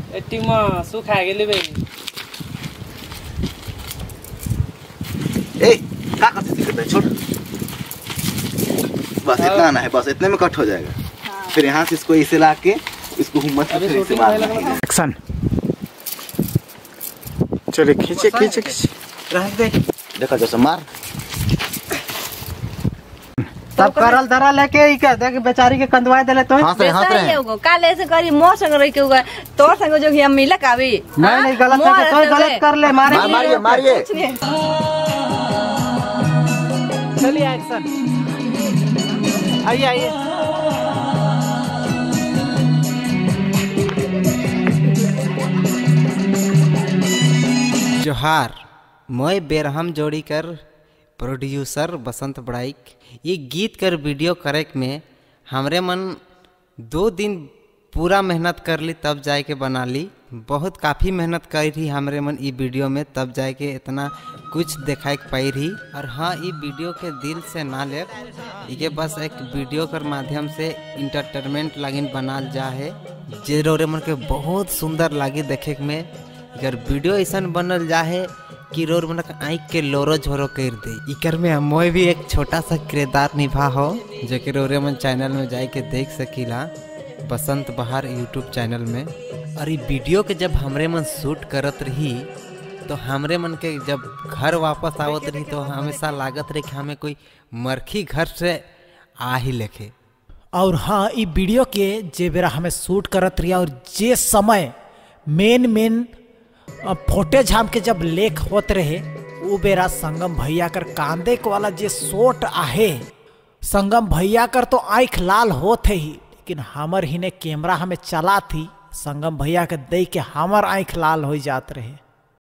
एटीमा सुखा गेली बे। ए क्या करते दिक्कत है, छोड़ बस इतना आना है, बस इतने में कट हो जाएगा। फिर यहाँ से इसको इसे ला के इसको हुम्मत से फिर इसे मारना है। एक्शन। चलिए खींचे खींचे खींचे, रह दे, देखा जैसे मार तब करल धरा लेके ई के देख बेचारी के कंदवाए देले तो हाथ रहे होगो काले ऐसे करी मोर संग रही के होगा तोर संग जो हम मिले कावी नहीं गलत है तो गलत कर ले, मारे मारिए मारिए। चलिए एक्शन, आइए आइए। जोहार, मैं बेरहम जोड़ी कर प्रोड्यूसर बसंत बड़ाइक। ये गीत कर वीडियो करे में हमरे मन 2 दिन पूरा मेहनत कर ली तब जाए के बना ली। बहुत काफ़ी मेहनत करी थी हमरे मन ई वीडियो में, तब जाए के इतना कुछ दिखाई पाई रही। और हाँ, ये वीडियो के दिल से ना ले, ये बस एक वीडियो कर माध्यम से इंटरटेनमेंट लागिन बनाल जा है, जे मन के बहुत सुंदर लगी देखे में। अगर वीडियो ऐसा बनल जा है कि रोर मन आँख के लोरो झोरो कर दे। इकर में मैं भी एक छोटा सा किरदार निभा हो, जो कि रोरे मन चैनल में जाए के देख सकीला, बसंत बहार यूट्यूब चैनल में। और ये वीडियो के जब हमरे मन शूट करत रही तो हमरे मन के जब घर वापस आवत रही तो हमेशा लागत रही कि हमें कोई मरखी घर से आ ही लेके। और हाँ, ये वीडियो के जे बेरा हमें शूट करत रही और जे समय मेन फोटेज हमके जब लेख होत रहे वो बेरा संगम भैया कर कांदे के वाला जे शॉट आहे, संगम भैया कर तो आँख लाल होते ही, लेकिन हमर ही ने कैमरा हमें चला थी, संगम भैया के देख के हमर आँख लाल हो जात रहे।